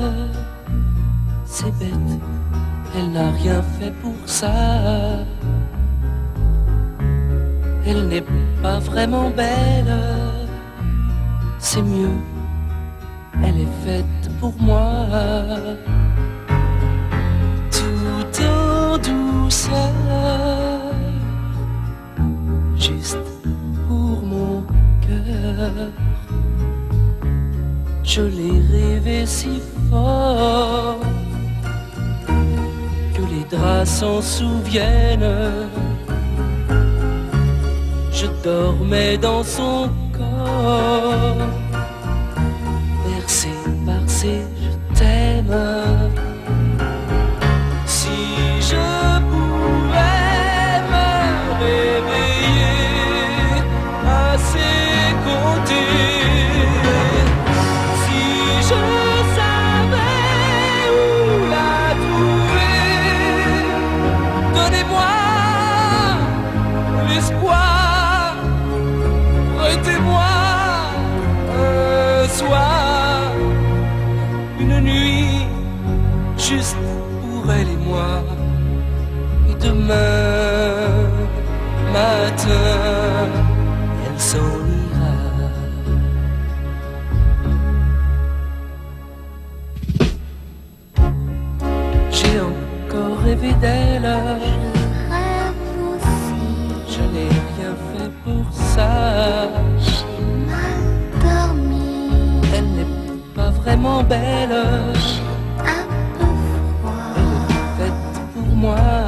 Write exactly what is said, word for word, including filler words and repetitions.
c'est bête, elle n'a rien fait pour ça. Elle n'est pas vraiment belle, c'est mieux, elle est faite pour moi. Tout en douceur, juste pour mon cœur. Je l'ai rêvé si fort que les draps s'en souviennent. Je dormais dans son corps, bercé par ses je t'aime. Si je pouvais me réveiller à ses côtés, si je savais où la trouver, donnez-moi l'espoir, prêtez-moi un soir, une nuit juste pour elle et moi. Et demain matin, elle s'en ira. J'ai encore rêvé d'elle, je n'ai rien fait pour ça. J'ai mal dormi, Elle n'est pas vraiment belle, un peu froid. elle est faite pour moi.